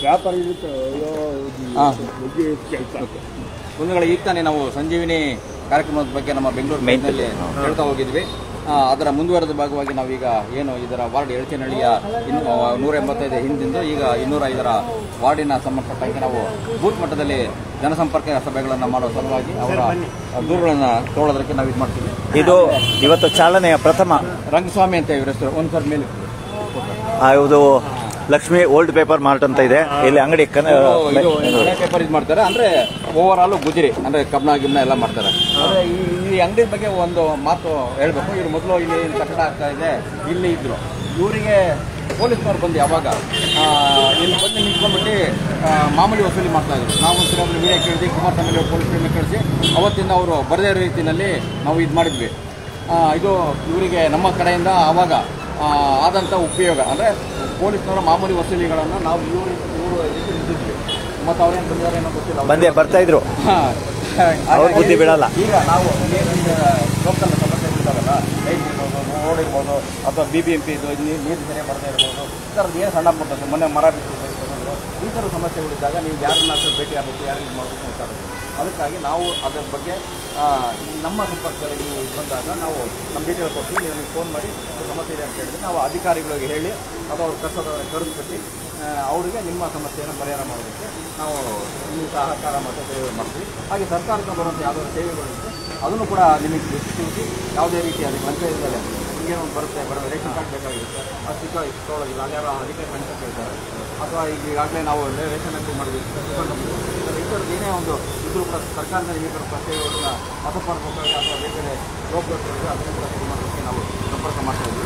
ವ್ಯಾಪಾರ ಬಂಧುಗಳ ಈಗ ತಾನೇ ನಾವು ಸಂಜೀವಿನಿ ಕಾರ್ಯಕ್ರಮದ ಬಗ್ಗೆ ನಮ್ಮ ಬೆಂಗಳೂರು ಮೇಲ್ನಲ್ಲಿ ಹೇಳ್ತಾ ಹೋಗಿದ್ವಿ. ಅದರ ಮುಂದುವರೆದ ಭಾಗವಾಗಿ ನಾವೀಗ ಏನು ಇದರ ವಾರ್ಡ್ ಎಳಚನಹಳ್ಳಿಯ 185 ಹಿಂದಿಂದು ಈಗ 205ರ ವಾರ್ಡಿನ ಸಂಬಂಧಪಟ್ಟಂತೆ ನಾವು ಬೂತ್ ಮಟ್ಟದಲ್ಲಿ ಜನಸಂಪರ್ಕ ಸಭೆಗಳನ್ನು ಮಾಡುವ ಸಲುವಾಗಿ ಅವರ ದೂರುಗಳನ್ನು ತಗೊಳ್ಳೋದಕ್ಕೆ ನಾವು ಇದು ಮಾಡ್ತೀವಿ. ಇದು ಇವತ್ತು ಚಾಲನೆಯ ಪ್ರಥಮ ರಂಗಸ್ವಾಮಿ ಅಂತ ಇವ್ರ ಹೆಸರು. ಒಂದು ಸರ್ ಮೇಲೆ ಇದು ಲಕ್ಷ್ಮಿ ಓಲ್ಡ್ ಪೇಪರ್ ಮಾರ್ಟ್ ಅಂತ ಇದೆ. ಇಲ್ಲಿ ಅಂಗಡಿ ಹಳೆ ಪೇಪರ್ ಇದು ಮಾಡ್ತಾರೆ. ಅಂದ್ರೆ ಓವರ್ ಆಲ್ ಗುಜರಿ ಅಂದ್ರೆ ಕಬ್ಬಣ ಗಿಬ್ಣ ಎಲ್ಲ ಮಾಡ್ತಾರೆ. ಅಂದ್ರೆ ಈ ಅಂಗಡಿ ಬಗ್ಗೆ ಒಂದು ಮಾತು ಹೇಳ್ಬೇಕು. ಇವ್ರು ಮೊದಲು ಇಲ್ಲಿ ಕಟ್ಟಡ ಆಗ್ತಾ ಇದೆ, ಇಲ್ಲಿ ಇದ್ರು. ಇವರಿಗೆ ಪೊಲೀಸ್ನವ್ರು ಬಂದು ಯಾವಾಗ ಇಲ್ಲಿ ಬಂದು ನಿಂತ್ಕೊಂಡ್ಬಿಟ್ಟು ಮಾಮೂಲಿ ವಸೂಲಿ ಮಾಡ್ತಾ ಇದ್ರು. ನಾವು ಒಂದ್ಸಲ ವಿಡಿಯೋ ಕೇಳಿದ್ವಿ, ಕುಮಾರಸ್ವಾಮಿ ಪೊಲೀಸರನ್ನ ಕಳಿಸಿ ಅವತ್ತಿಂದ ಅವರು ಬರದೇ ಇರೋ ರೀತಿಯಲ್ಲಿ ನಾವು ಇದು ಮಾಡಿದ್ವಿ. ಇದು ಇವರಿಗೆ ನಮ್ಮ ಕಡೆಯಿಂದ ಆವಾಗ ಆದಂಥ ಉಪಯೋಗ ಅಂದರೆ ಪೊಲೀಸ್ನವರ ಮಾಮೂಲಿ ವಸೂಲಿಗಳನ್ನು ನಾವು ಇವರು ನಿಂತಿದ್ವಿ. ಮತ್ತು ಅವ್ರೇನು ಬಂದಿದ್ದಾರೆ ಏನೋ ಗೊತ್ತಿಲ್ಲ, ಬರ್ತಾ ಇದ್ರು. ಅವ್ರ ಬುದ್ಧಿ ಬಿಡಲ್ಲ. ಈಗ ನಾವು ಲೋಕಲ್ ಸಮಸ್ಯೆಗಳಿದ್ದಾವಲ್ಲ, ಲೈಟ್ ಇರ್ಬೋದು, ರೋಡ್ ಇರ್ಬೋದು, ಅಥವಾ BBMP ಇದು ನೀರು ಸರಿಯಾಗಿ ಬರ್ತಾ ಇರ್ಬೋದು, ಈ ಥರದ್ದು ಏನು ಸಣ್ಣ ಪುಟ್ಟದ್ದು ಮೊನ್ನೆ ಮರ ಬಿಟ್ಟಿದ್ದು ಈ ಥರದ ಸಮಸ್ಯೆಗಳಿದ್ದಾಗ ನೀವು ಯಾರನ್ನ ಭೇಟಿ ಆಗಬೇಕು, ಯಾರು ಇದು ಮಾಡಬೇಕು ಗೊತ್ತಾಗುತ್ತೆ. ಅದಕ್ಕಾಗಿ ನಾವು ಅದರ ಬಗ್ಗೆ ನಮ್ಮ ಸಂಪರ್ಕದಲ್ಲಿ ನೀವು ಬಂದಾಗ ನಾವು ನಮ್ಮ ಡೀಟೇಲ್ ಕೊಟ್ಟು ನೀವು ಫೋನ್ ಮಾಡಿ ಸಮಸ್ಯೆ ಇದೆ ಅಂತ ಹೇಳಿದ್ರೆ ನಾವು ಅಧಿಕಾರಿಗಳಿಗೆ ಹೇಳಿ ಅಥವಾ ಅವ್ರ ಕರೆಸ್ಬಿಟ್ಟು ಅವರಿಗೆ ನಿಮ್ಮ ಸಮಸ್ಯೆಯನ್ನು ಪರಿಹಾರ ಮಾಡೋದಕ್ಕೆ ನಾವು ಇಲ್ಲಿ ಸಹಕಾರ ಮತ್ತು ಸೇವೆ ಮಾಡ್ತೀವಿ. ಹಾಗೆ ಸರ್ಕಾರದಿಂದ ಬರುವಂಥ ಯಾವುದಾದ್ರು ಸೇವೆಗಳಿರುತ್ತೆ ಅದನ್ನು ಕೂಡ ನಿಮಗೆ ತಿಳಿಸಿ ಯಾವುದೇ ರೀತಿ ಅದಕ್ಕೆ ಲಂಚ ಇದ್ದಾರೆ ಹಿಂಗೇನೋ ಒಂದು ಬರುತ್ತೆ ರೇಷನ್ ಕಾರ್ಡ್ ಬೇಕಾಗಿರುತ್ತೆ, ಅದು ತೊಗೊಳ್ಳೋದಿಲ್ಲ, ಅಲ್ಲಿ ಯಾರೋ ಅಧಿಕಾರಿ ಲಂಚ ಕೇಳ್ತಾರೆ, ಅಥವಾ ಈಗಾಗಲೇ ನಾವು ರೇಷನ್ ಅಂಗಡಿ ಮಾಡಿದ್ವಿ, ಈ ಥರದ್ದು ಏನೇ ಒಂದು ಇದ್ರೂ ಕೂಡ ಸರ್ಕಾರದಿಂದ ಈ ಥರ ಸೇವೆಗಳನ್ನ ಅಸಪರ್ಬೇಕಾಗಿ ಅಥವಾ ಬೇರೆ ರೋಗಗಳಿಗೆ ಅದನ್ನು ಕೂಡ ಸರಿ ಮಾಡೋದಕ್ಕೆ ನಾವು ಸಂಪರ್ಕ ಮಾಡ್ತಾ ಇದ್ವಿ.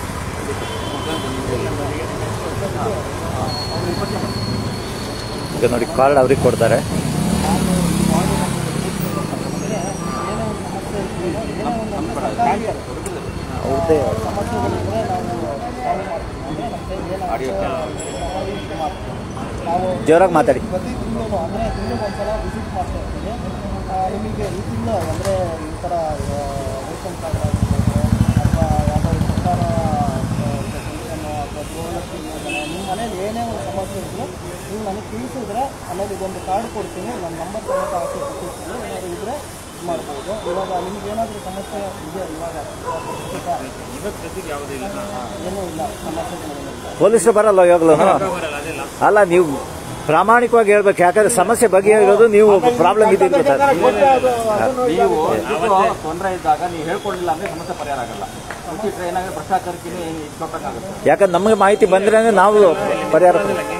ಈಗ ನೋಡಿ ಕಾರ್ಡ್ ಅವ್ರಿಗೆ ಕೊಡ್ತಾರೆ. ಜೋರಾಗಿ ಮಾತಾಡಿ. ಪ್ರತಿ ತಿಂಗಳು ಅಂದರೆ ತಿಂಗಳಿಗೊಂದ್ಸಲ ವಿಸಿಟ್ ಮಾಡ್ತಾ ಇರ್ತೀನಿ. ನಿಮಗೆ ಈ ತಿಂಗಳು ಅಂದರೆ ಈ ಥರ ರೇಷನ್ ಕಾರ್ಡ್ ಆಗಿರ್ಬೋದು ಅಥವಾ ಯಾವುದಾದ್ರು ಸರ್ಕಾರ ಪೆನ್ಷನ್ನು ಅಥವಾ ಗೃಹಲಕ್ಷ್ಮಿ ಯೋಜನೆ ನಿಮ್ಮ ಮನೇಲಿ ಏನೇ ಒಂದು ಸಮಸ್ಯೆ ಇದ್ದರೂ ನೀವು ನನಗೆ ತಿಳಿಸಿದ್ರೆ ಆಮೇಲೆ ಇದೊಂದು ಕಾರ್ಡ್ ಕೊಡ್ತೀನಿ, ನನ್ನ ನಂಬರ್ ಸಮೇತ ಹಾಕಿ ಕೊಟ್ಟಿರ್ತೀನಿ. ಏನಾದರೂ ಇದ್ದರೆ ಮಾಡ್ಬೋದು. ಇವಾಗ ನಿಮ್ಗೆ ಏನಾದರೂ ಸಮಸ್ಯೆ ಇದೆಯಾ? ಇವಾಗ ಏನೂ ಇಲ್ಲ, ಸಮಸ್ಯೆಗಳೇನಿಲ್ಲ. ಪೊಲೀಸರು ಬರಲ್ಲ ಯಾವಾಗಲೂ? ಅಲ್ಲ, ನೀವು ಪ್ರಾಮಾಣಿಕವಾಗಿ ಹೇಳ್ಬೇಕು. ಯಾಕಂದ್ರೆ ಸಮಸ್ಯೆ ಬಗೆಹರಿಯೋದು ನೀವು ಪ್ರಾಬ್ಲಮ್ ಇದೆ. ನೀವು ತೊಂದರೆ ಇದ್ದಾಗ ನೀವು ಹೇಳ್ಕೊಡ್ಲಿಲ್ಲ ಅಂದ್ರೆ ಸಮಸ್ಯೆ ಪರಿಹಾರ ಆಗಲ್ಲ. ಏನಾದ್ರೆ ಭ್ರಷ್ಟಾಚಾರಕ್ಕೆ ಇಟ್ಕೊಬೇಕಾಗುತ್ತೆ. ಯಾಕಂದ್ರೆ ನಮಗೆ ಮಾಹಿತಿ ಬಂದ್ರೆ ನಾವು ಪರಿಹಾರ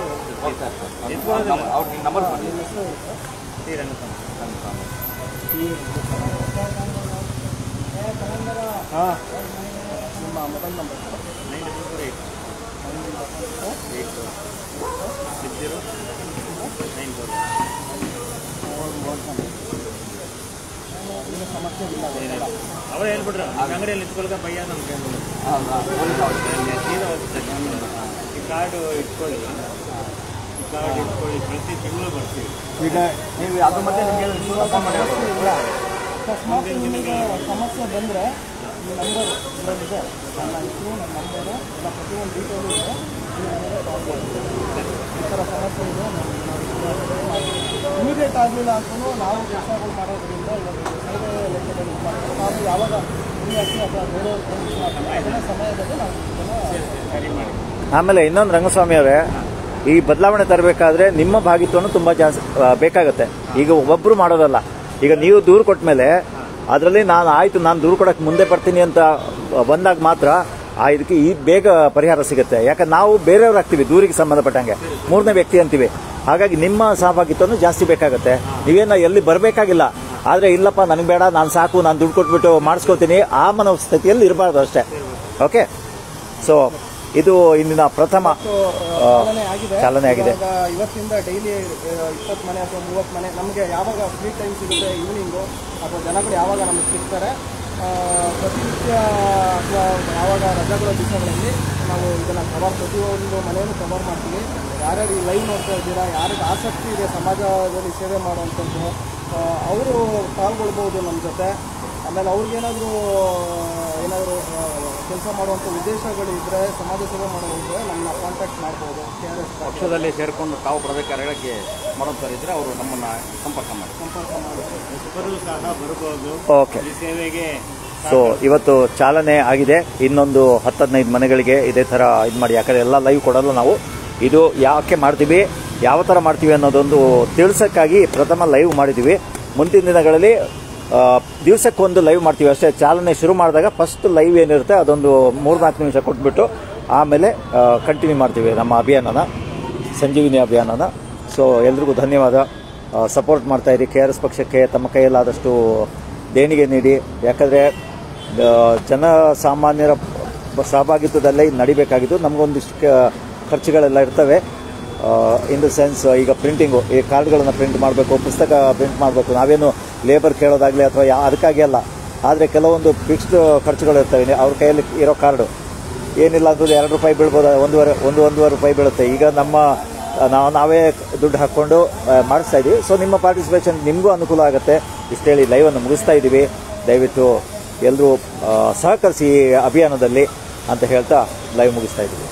ಅವ್ರಿಗೆ ನಂಬರ್ ಕೊಡಿ. ನಿಮ್ಮ ಮೊಬೈಲ್ ನಂಬರ್ 948 ಸಮಸ್ಯೆ ಇಲ್ಲ. ಅವರೇ ಹೇಳ್ಬಿಟ್ರು ಅಂಗಡಿಯಲ್ಲಿ ಇಟ್ಕೊಳ್ಕ ಭಯ ನಮ್ಗೆ ಈ ಕಾರ್ಡು ಇಟ್ಕೊಳ್ಳಿ, ಪ್ರತಿ ತಿಂಗಳು ಬರ್ತೀವಿ. ಈಗ ನೀವು ಅದ್ರ ಮಧ್ಯೆ ನಿಮಗೆ ಅಕಸ್ಮಾತ್ ನಿಮಗೆ ಸಮಸ್ಯೆ ಬಂದರೆ ಈ ನಂಬರ್ ಇದರಲ್ಲಿದೆ, ನನ್ನ ಹೆಸರು, ನನ್ನ ನಂಬರು ಎಲ್ಲ ಪ್ರತಿಯೊಂದು ಡೀಟೇಲು ಇದೆ. ಈ ಥರ ಸಮಸ್ಯೆ ಇದೆ, ಇಮಿಡಿಯೇಟ್ ಆಗಲಿಲ್ಲ ಅಂತಲೂ ನಾವು ಕೆಲಸಗಳು ಮಾಡೋದ್ರಿಂದ ಇವಾಗ ಸೇವೆ ಲೆಕ್ಕದಲ್ಲಿ ನಾವು ಯಾವಾಗ ಫ್ರೀಯಾಗಿ ಅಥವಾ ಬೇರೆ ಅದನ್ನ ಸಮಯದಲ್ಲಿ ನಾವು ಆಮೇಲೆ ಇನ್ನೊಂದು ರಂಗಸ್ವಾಮಿ ಅವರೇ, ಈ ಬದಲಾವಣೆ ತರಬೇಕಾದ್ರೆ ನಿಮ್ಮ ಭಾಗಿತ್ವನು ತುಂಬ ಜಾಸ್ತಿ ಬೇಕಾಗುತ್ತೆ. ಈಗ ಒಬ್ಬೊಬ್ಬರು ಮಾಡೋದಲ್ಲ. ಈಗ ನೀವು ದೂರು ಕೊಟ್ಟ ಮೇಲೆ ಅದರಲ್ಲಿ ನಾನು ದೂರು ಕೊಡೋಕ್ಕೆ ಮುಂದೆ ಬರ್ತೀನಿ ಅಂತ ಬಂದಾಗ ಮಾತ್ರ ಇದಕ್ಕೆ ಈ ಬೇಗ ಪರಿಹಾರ ಸಿಗುತ್ತೆ. ಯಾಕಂದ್ರೆ ನಾವು ಬೇರೆಯವ್ರು ಆಗ್ತೀವಿ, ದೂರಿಗೆ ಸಂಬಂಧಪಟ್ಟಂಗೆ ಮೂರನೇ ವ್ಯಕ್ತಿ ಅಂತೀವಿ. ಹಾಗಾಗಿ ನಿಮ್ಮ ಸಹಭಾಗಿತ್ವನು ಜಾಸ್ತಿ ಬೇಕಾಗುತ್ತೆ. ನೀವೇನ ಎಲ್ಲಿ ಬರಬೇಕಾಗಿಲ್ಲ. ಆದರೆ ಇಲ್ಲಪ್ಪ ನನಗೆ ಬೇಡ, ನಾನು ಸಾಕು, ನಾನು ದುಡ್ಡು ಕೊಟ್ಬಿಟ್ಟು ಮಾಡಿಸ್ಕೋತೀನಿ, ಆ ಮನೋಸ್ಥಿತಿಯಲ್ಲಿ ಇರಬಾರ್ದು ಅಷ್ಟೇ. ಓಕೆ, ಸೊ ಇದು ಇಂದಿನ ಪ್ರಥಮ ಚಾಲನೆ ಆಗಿದೆ. ಇವತ್ತಿಂದ ಡೈಲಿ 20 ಮನೆ ಅಥವಾ 30 ಮನೆ ನಮಗೆ ಯಾವಾಗ ಫ್ರೀ ಟೈಮ್ ಸಿಗುತ್ತೆ, ಈವ್ನಿಂಗು ಅಥವಾ ಜನಗಳು ಯಾವಾಗ ನಮಗೆ ಸಿಗ್ತಾರೆ, ಪ್ರತಿನಿತ್ಯ ಅಥವಾ ಯಾವಾಗ ರಜೆಗಳ ದಿವಸಗಳಲ್ಲಿ ನಾವು ಇದನ್ನು ಪ್ರತಿಯೊಂದು ಮನೆಯನ್ನು ಕವರ್ ಮಾಡ್ತೀವಿ. ಯಾರ್ಯಾರು ಈ ಲೈವ್ ನೋಡ್ತಾ ಇದ್ದೀರಾ, ಯಾರಿಗೆ ಆಸಕ್ತಿ ಇದೆ ಸಮಾಜದಲ್ಲಿ ಸೇವೆ ಮಾಡುವಂಥದ್ದು, ಅವರು ಪಾಲ್ಗೊಳ್ಬೋದು ನಮ್ಮ ಜೊತೆ. ಆಮೇಲೆ ಅವ್ರಿಗೇನಾದರೂ ಏನಾದರೂ ಕೆಲಸ ಮಾಡುವಂಥ ಉದ್ದೇಶಗಳಿದ್ದರೆ, ಸಮಾಜ ಸೇವೆ ಮಾಡೋದಿದ್ರೆ ನಮ್ಮನ್ನ ಕಾಂಟ್ಯಾಕ್ಟ್ ಮಾಡ್ಬೋದು. KRS ಪಕ್ಷದಲ್ಲಿ ಸೇರಿಕೊಂಡು ತಾವು ಪ್ರದೇಶಗಳಿಗೆ ಮಾಡೋಂಥವ್ರಿದ್ರೆ ಅವರು ನಮ್ಮನ್ನು ಸಂಪರ್ಕ ಮಾಡಿ. ಹೊಸಬರು ಸಹ ಬರ್ಬೋದು ಓಕೆ. ಈ ಸೇವೆಗೆ. ಸೊ ಇವತ್ತು ಚಾಲನೆ ಆಗಿದೆ. ಇನ್ನೊಂದು 10-15 ಮನೆಗಳಿಗೆ ಇದೇ ಥರ ಇದು ಮಾಡಿ. ಯಾಕಂದರೆ ಎಲ್ಲ ಲೈವ್ ಕೊಡಲ್ಲ ನಾವು. ಇದು ಯಾಕೆ ಮಾಡ್ತೀವಿ, ಯಾವ ಥರ ಮಾಡ್ತೀವಿ ಅನ್ನೋದೊಂದು ತಿಳಿಸೋಕ್ಕಾಗಿ ಪ್ರಥಮ ಲೈವ್ ಮಾಡಿದ್ದೀವಿ. ಮುಂದಿನ ದಿನಗಳಲ್ಲಿ ದಿವಸಕ್ಕೊಂದು ಲೈವ್ ಮಾಡ್ತೀವಿ ಅಷ್ಟೇ. ಚಾಲನೆ ಶುರು ಮಾಡಿದಾಗ ಫಸ್ಟ್ ಲೈವ್ ಏನಿರುತ್ತೆ ಅದೊಂದು 3-4 ನಿಮಿಷ ಕೊಟ್ಬಿಟ್ಟು ಆಮೇಲೆ ಕಂಟಿನ್ಯೂ ಮಾಡ್ತೀವಿ ನಮ್ಮ ಅಭಿಯಾನನ, ಸಂಜೀವಿನಿ ಅಭಿಯಾನನ. ಸೊ ಎಲ್ರಿಗೂ ಧನ್ಯವಾದ. ಸಪೋರ್ಟ್ ಮಾಡ್ತಾಯಿರಿ. KRS ಪಕ್ಷಕ್ಕೆ ತಮ್ಮ ಕೈಯಲ್ಲಾದಷ್ಟು ದೇಣಿಗೆ ನೀಡಿ. ಯಾಕಂದರೆ ಜನಸಾಮಾನ್ಯರ ಸಹಭಾಗಿತ್ವದಲ್ಲೇ ಇದು ನಡಿಬೇಕಾಗಿದ್ದು. ನಮಗೊಂದಿಷ್ಟು ಖರ್ಚುಗಳೆಲ್ಲ ಇರ್ತವೆ. ಇನ್ ದ ಸೆನ್ಸ್ ಈಗ ಪ್ರಿಂಟಿಂಗು, ಈ ಕಾರ್ಡ್ಗಳನ್ನು ಪ್ರಿಂಟ್ ಮಾಡಬೇಕು, ಪುಸ್ತಕ ಪ್ರಿಂಟ್ ಮಾಡಬೇಕು. ನಾವೇನು ಲೇಬರ್ ಕೇಳೋದಾಗಲಿ ಅಥವಾ ಅದಕ್ಕಾಗಿ ಅಲ್ಲ. ಆದರೆ ಕೆಲವೊಂದು ಫಿಕ್ಸ್ಡ್ ಖರ್ಚುಗಳು ಇರ್ತವೆ. ಅವ್ರ ಕೈಯಲ್ಲಿ ಇರೋ ಕಾರ್ಡು ಏನಿಲ್ಲ ಅಂದ್ರೂ ₹2 ಬೀಳ್ಬೋದು, 1.5 ರೂಪಾಯಿ ಬೀಳುತ್ತೆ. ಈಗ ನಾವೇ ದುಡ್ಡು ಹಾಕ್ಕೊಂಡು ಮಾಡಿಸ್ತಾ ಇದ್ದೀವಿ. ಸೊ ನಿಮ್ಮ ಪಾರ್ಟಿಸಿಪೇಷನ್ ನಿಮಗೂ ಅನುಕೂಲ ಆಗುತ್ತೆ. ಇಷ್ಟೇಳಿ ಲೈವನ್ನು ಮುಗಿಸ್ತಾ ಇದ್ದೀವಿ. ದಯವಿಟ್ಟು ಎಲ್ಲರೂ ಸಹಕರಿಸಿ ಅಭಿಯಾನದಲ್ಲಿ ಅಂತ ಹೇಳ್ತಾ ಲೈವ್ ಮುಗಿಸ್ತಾ ಇದ್ದೀವಿ.